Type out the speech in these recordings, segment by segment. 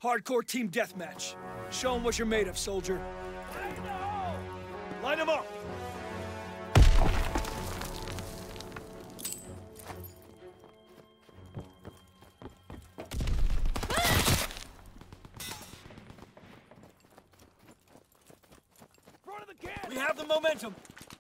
Hardcore team deathmatch. Show 'em what you're made of, soldier. Line 'em up! We have the momentum!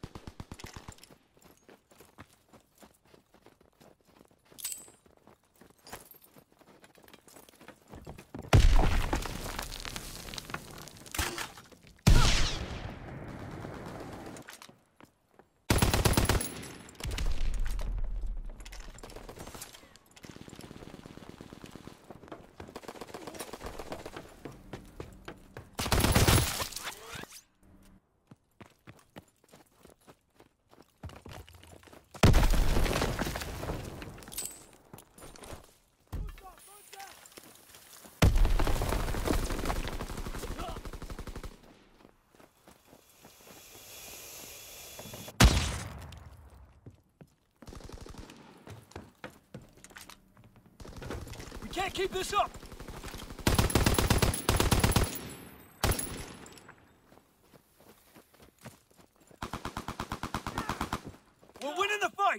Can't keep this up! We're winning the fight!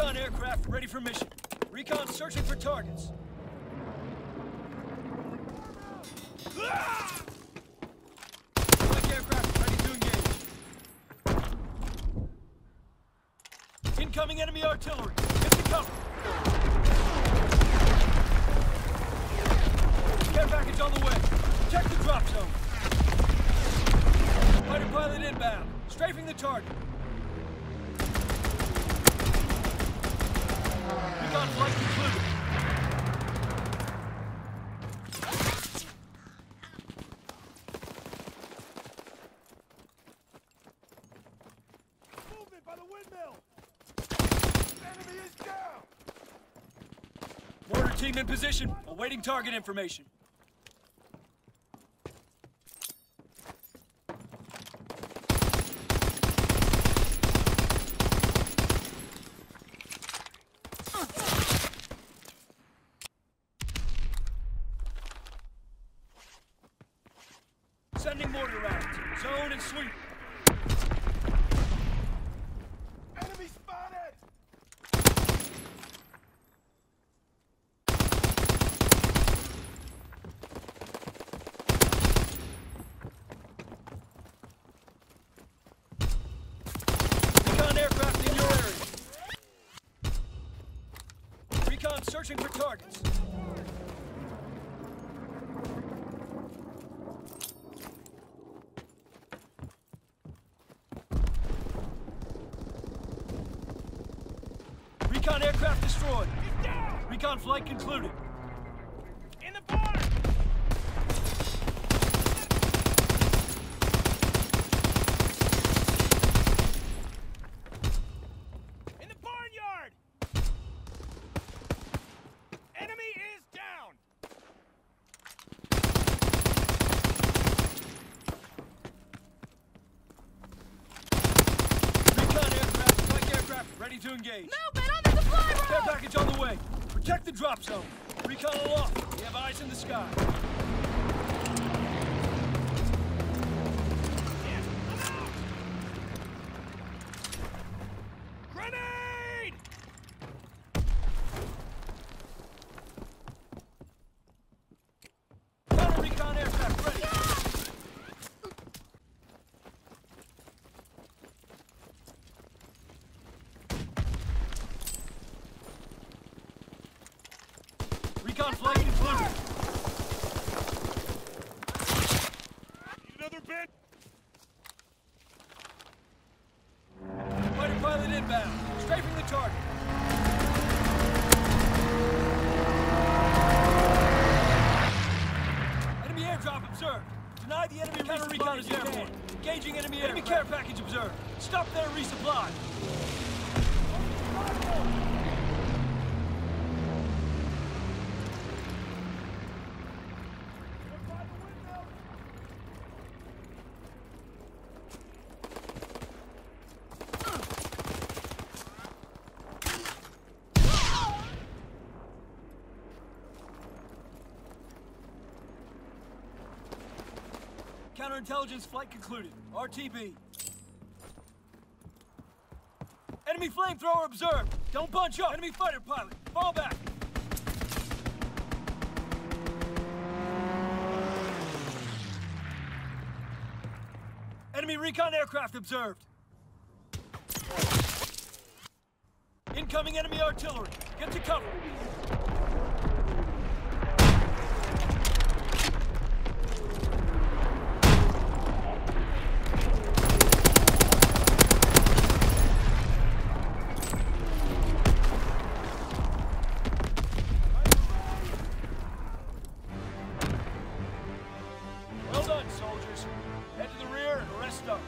Recon aircraft ready for mission. Recon searching for targets. Strike aircraft ready to engage. Incoming enemy artillery. Get to cover. Care package on the way. Check the drop zone. Fighter pilot inbound. Strafing the target. Recon flight concluded. Movement by the windmill! Enemy is down! Mortar team in position, awaiting target information. Sending mortar rounds. Zone and sweep. Enemy spotted! Recon aircraft in your area. Recon searching for targets. Recon aircraft destroyed. Recon flight concluded. In the barn! In the barnyard! Enemy is down! Recon aircraft, strike aircraft, ready to engage. Movement on the supply Care road! package on the way. Protect the drop zone. Recon aloft. We have eyes in the sky. Grenade! Counter recon aircraft ready. Recon flight concluded. Need another bit? Fighter pilot inbound. Strafing the target. Enemy airdrop observed. Deny the enemy counter recon is airborne. Engaging enemy care package observed. Stop there, resupply. By the windmill! Counterintelligence flight concluded. RTB. Enemy flamethrower observed. Don't bunch up. Enemy fighter pilot. Fall back. Enemy recon aircraft observed. Incoming enemy artillery. Get to cover. Well done, soldiers. Head to the rear and rest up.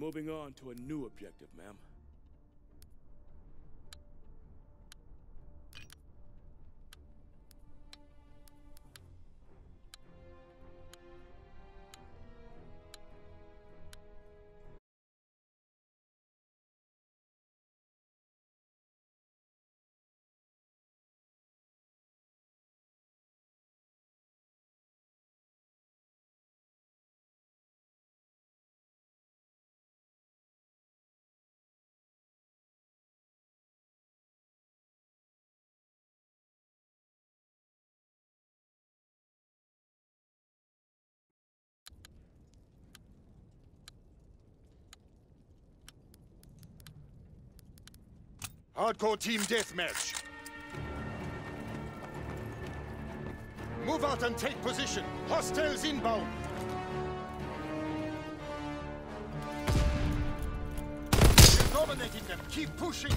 moving on to a new objective, ma'am. Hardcore team deathmatch. Move out and take position. Hostiles inbound. You're dominating them. Keep pushing.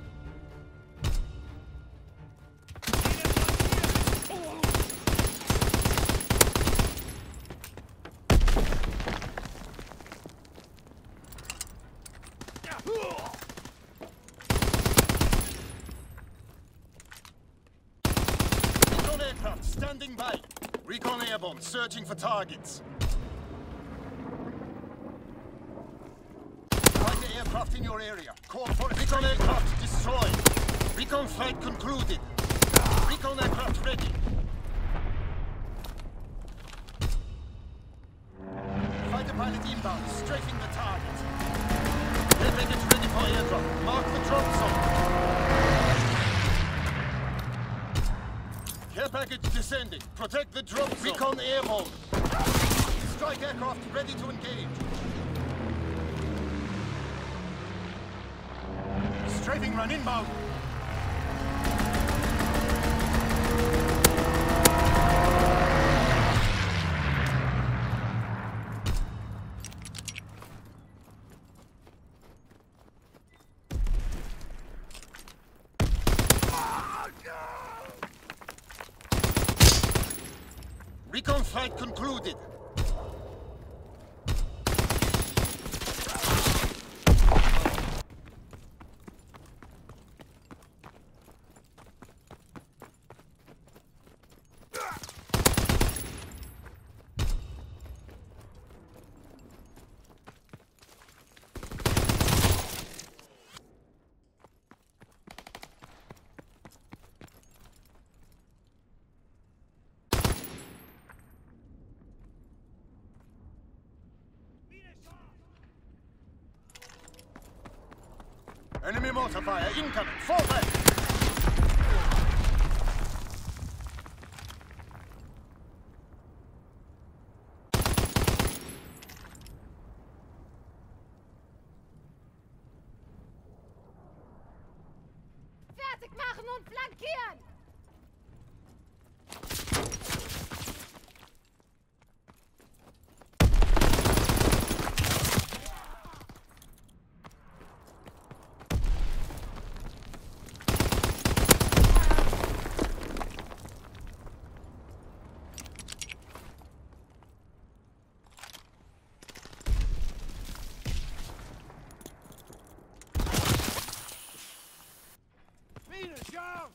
Standing by. Recon airborne, searching for targets. Find the aircraft in your area. Call for it. Recon aircraft destroyed. Recon flight concluded. Recon aircraft ready. Fighter pilot inbound, strafing the target. Airbaggage ready for airdrop. Mark the drop zone. Care package descending. Protect the drop zone. Recon airborne. Strike aircraft ready to engage. Strafing run inbound. Recon flight concluded. Enemy mortar fire incoming. Fall back. Fertig machen und flankieren! Down!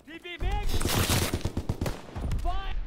Die bewegen! Feuer!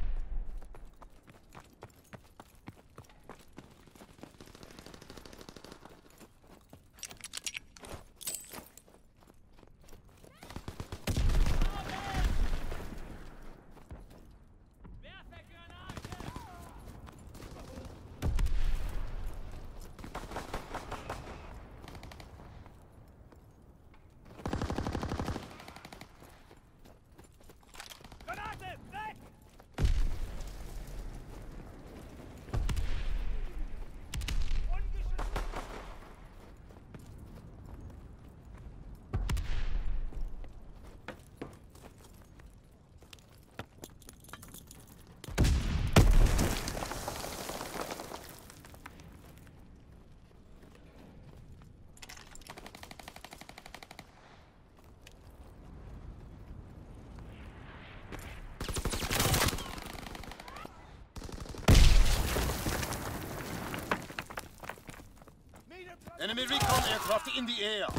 Enemy recon aircraft in the air.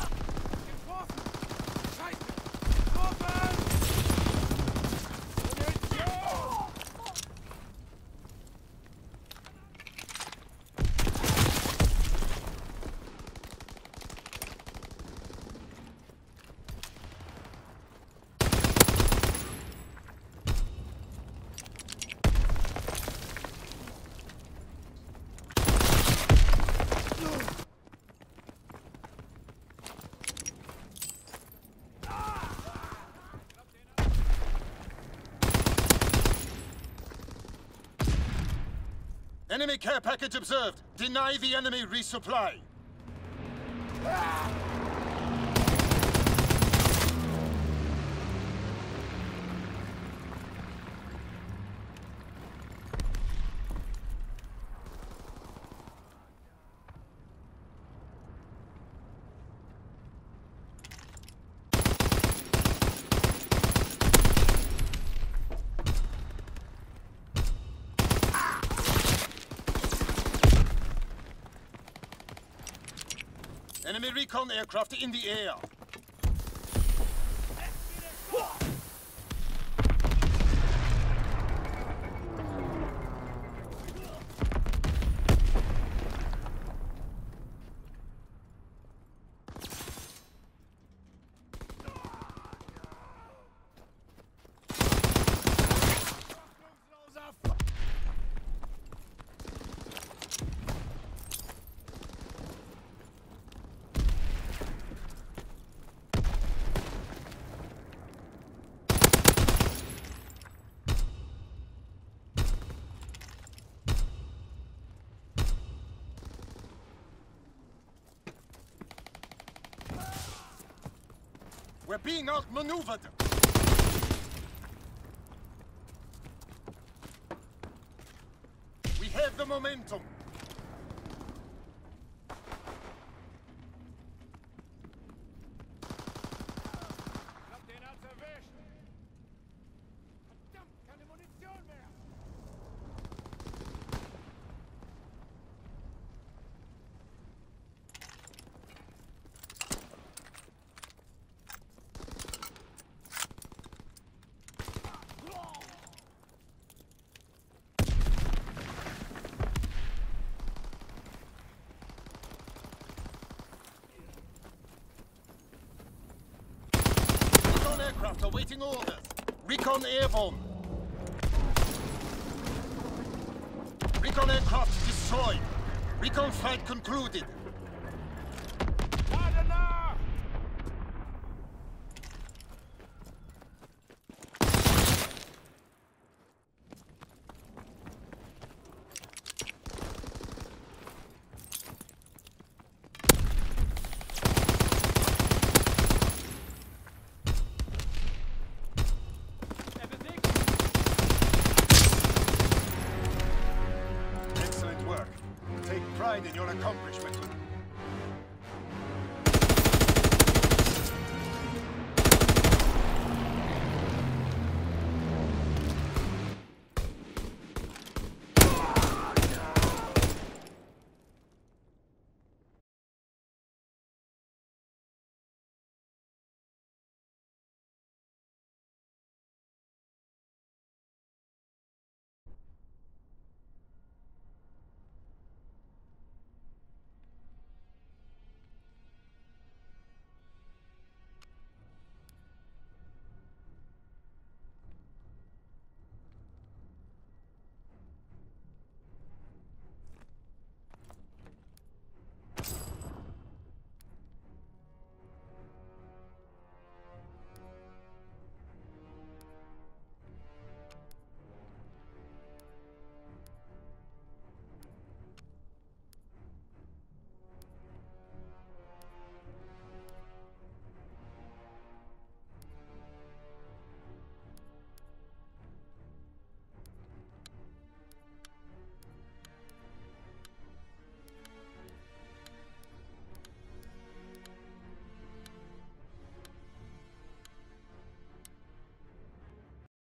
Enemy care package observed. Deny the enemy resupply. Enemy recon aircraft in the air. We're being outmaneuvered. We have the momentum. Hab den Arzt erwischt! Verdammt, keine Munition mehr! Aircraft awaiting orders. Recon airborne. Recon aircraft destroyed. Recon flight concluded. Excellent work. Take pride in your accomplishment.